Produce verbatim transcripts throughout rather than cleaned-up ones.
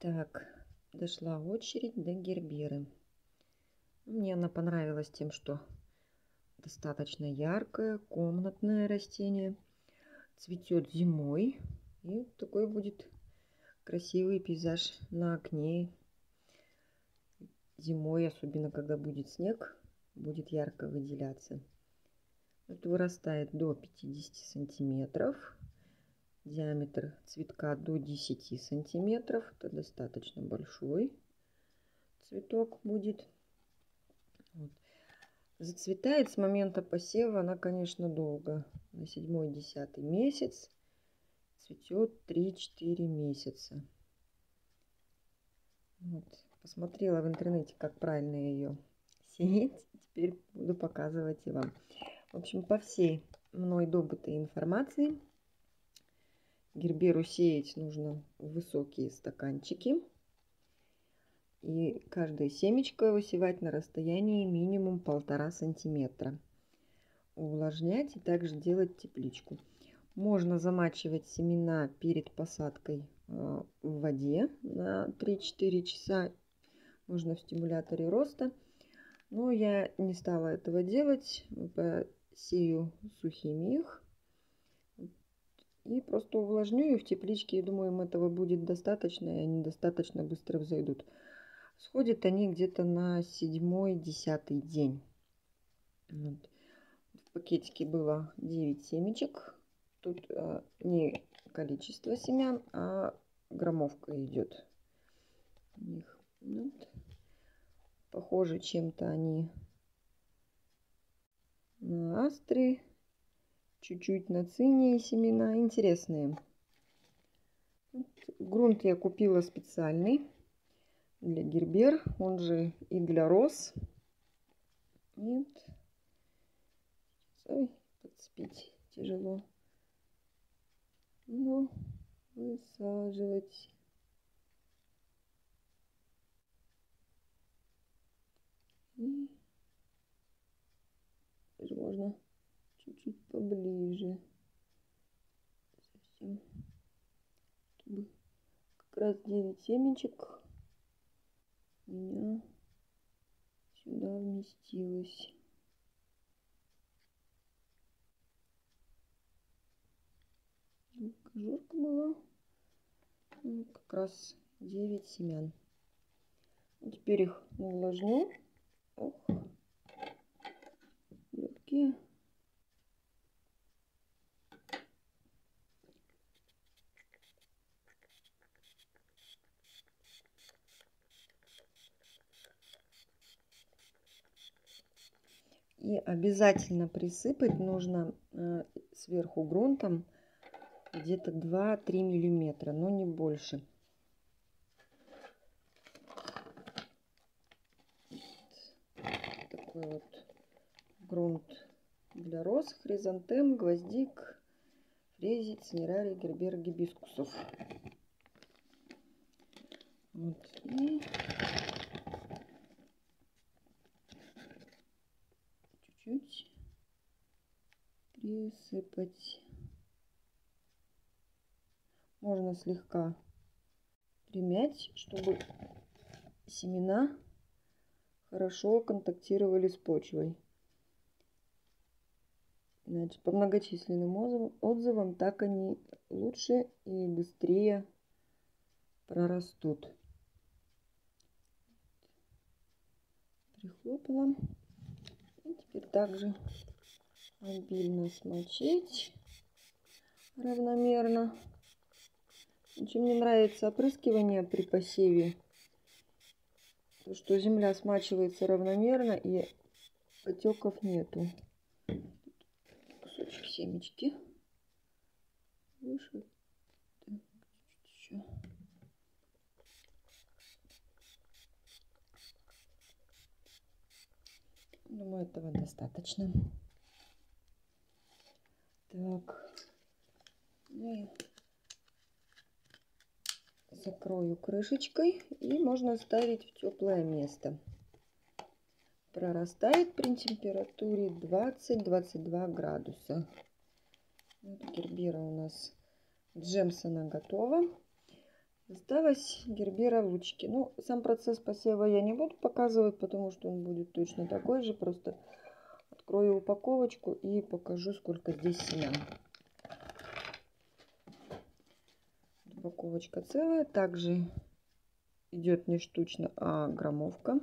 Так, дошла очередь до герберы. Мне она понравилась тем, что достаточно яркое, комнатное растение. Цветет зимой. И такой будет красивый пейзаж на окне. Зимой, особенно когда будет снег, будет ярко выделяться. Это вырастает до пятидесяти сантиметров. Диаметр цветка до десяти сантиметров. Это достаточно большой цветок будет. Вот. Зацветает с момента посева она, конечно, долго. На седьмой-десятый месяц. Цветет три-четыре месяца. Вот. Посмотрела в интернете, как правильно ее сеять. Теперь буду показывать и вам. В общем, по всей мной добытой информации, герберу сеять нужно в высокие стаканчики. И каждое семечко высевать на расстоянии минимум полтора сантиметра. Увлажнять и также делать тепличку. Можно замачивать семена перед посадкой в воде на три-четыре часа. Можно в стимуляторе роста. Но я не стала этого делать. Посею сухими их. И просто увлажню. И в тепличке, я думаю, им этого будет достаточно. И они достаточно быстро взойдут. Сходят они где-то на седьмой-десятый день. Вот. В пакетике было девять семечек. Тут э, не количество семян, а граммовка идет. Вот. Похожи чем-то они на астры. Чуть-чуть на цинии семена. Интересные. Вот. Грунт я купила специальный для гербер, он же и для роз. Нет. Ой, подцепить тяжело. Ну, высаживать. И даже можно чуть-чуть поближе. Совсем. Чтобы как раз девять семечек у меня сюда вместилось. Жирка была. Ну, как раз девять семян. Теперь их увлажню. Ох, легкие. И обязательно присыпать нужно э, сверху грунтом где-то два-три миллиметра, но не больше. Такой вот грунт для роз, хризантем, гвоздик, фрезий, цинерарий, гербер, гибискусов. Вот. И чуть-чуть присыпать. Можно слегка примять, чтобы семена хорошо контактировали с почвой. Иначе по многочисленным отзывам так они лучше и быстрее прорастут. Прихлопала. И теперь также обильно смочить равномерно. Очень мне нравится опрыскивание при посеве, то, что земля смачивается равномерно и потеков нету. Кусочек семечки выше. Так, чуть-чуть еще. Думаю, этого достаточно. Так, и закрою крышечкой, и можно ставить в теплое место. Прорастает при температуре двадцать-двадцать два градуса. Вот гербера у нас Джемсона готова. Осталось гербера в лучке. Ну, сам процесс посева я не буду показывать, потому что он будет точно такой же. Просто открою упаковочку и покажу, сколько здесь семян. Упаковочка целая. Также идет не штучно, а граммовка.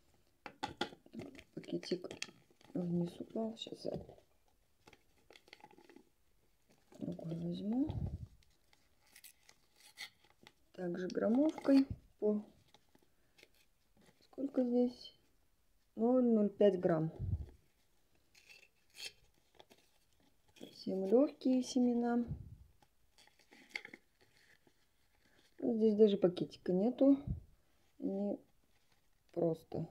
Пакетик вниз упал. Сейчас я другой возьму. Также граммовкой по сколько здесь? ноль целых ноль пять грамм. Совсем легкие семена. Здесь даже пакетика нету. Они просто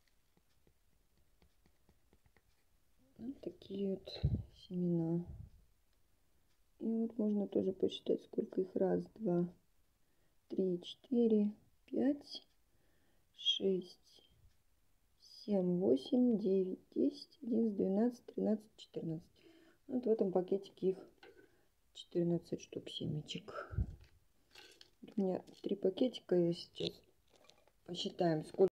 вот такие вот семена. И вот можно тоже посчитать, сколько их. Раз, два, три, четыре, пять, шесть, семь, восемь, девять, десять, одиннадцать, двенадцать, тринадцать, четырнадцать. Вот в этом пакетике их четырнадцать штук семечек. У меня три пакетика. Я сейчас посчитаем, сколько